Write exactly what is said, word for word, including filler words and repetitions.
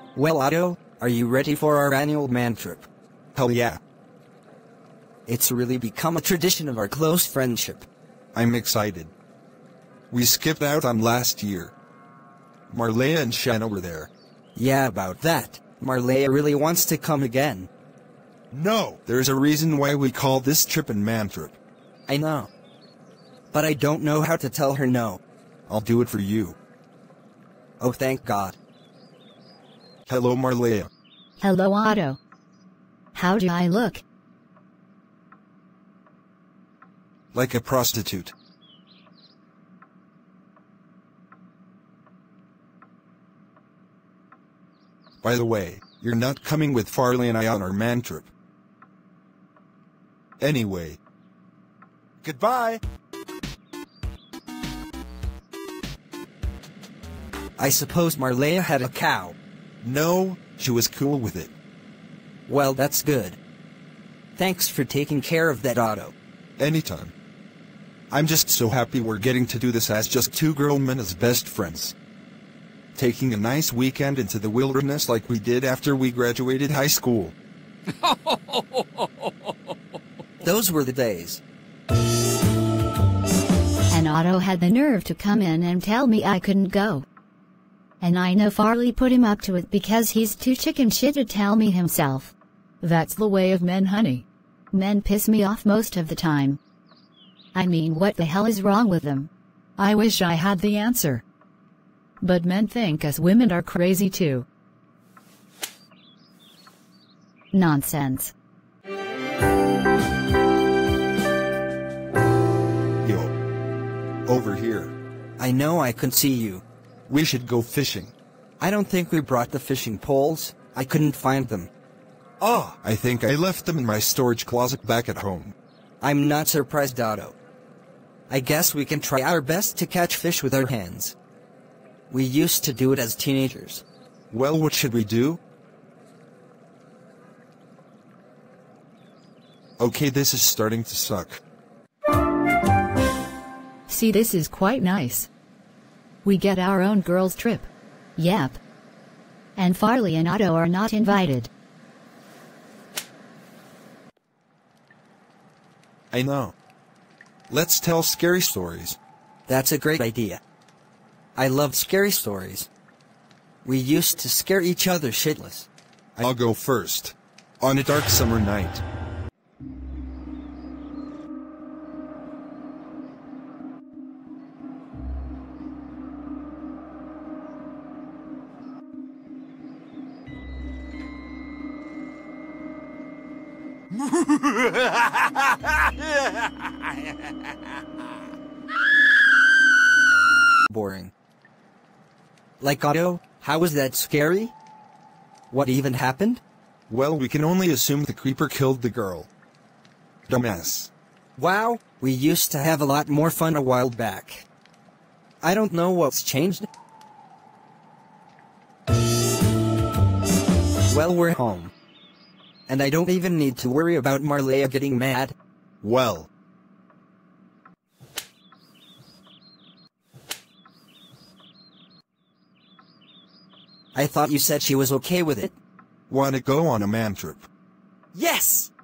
Well, Otto, are you ready for our annual man trip? Hell yeah. It's really become a tradition of our close friendship. I'm excited. We skipped out on last year. Marleya and Shanna were there. Yeah, about that. Marleya really wants to come again. No, there's a reason why we call this trip a man trip. I know. But I don't know how to tell her no. I'll do it for you. Oh, thank God. Hello, Marleya. Hello, Otto. How do I look? Like a prostitute. By the way, you're not coming with Farley and I on our man trip. Anyway. Goodbye! I suppose Marleya had a cow. No, she was cool with it. Well, that's good. Thanks for taking care of that, Otto. Anytime. I'm just so happy we're getting to do this as just two grown men as best friends. Taking a nice weekend into the wilderness like we did after we graduated high school. Those were the days. And Otto had the nerve to come in and tell me I couldn't go. And I know Farley put him up to it because he's too chicken shit to tell me himself. That's the way of men, honey. Men piss me off most of the time. I mean, what the hell is wrong with them? I wish I had the answer. But men think us women are crazy too. Nonsense. Yo. Over here. I know I can see you. We should go fishing. I don't think we brought the fishing poles. I couldn't find them. Ah, I think I left them in my storage closet back at home. I'm not surprised, Otto. I guess we can try our best to catch fish with our hands. We used to do it as teenagers. Well, what should we do? Okay, this is starting to suck. See, this is quite nice. We get our own girls' trip. Yep. And Farley and Otto are not invited. I know. Let's tell scary stories. That's a great idea. I love scary stories. We used to scare each other shitless. I'll go first. On a dark summer night. Boring. Like, Otto, how was that scary? What even happened? Well, we can only assume the creeper killed the girl. Dumbass. Wow, we used to have a lot more fun a while back. I don't know what's changed. Well, we're home. And I don't even need to worry about Marleya getting mad. Well. I thought you said she was okay with it. Wanna go on a man trip? Yes!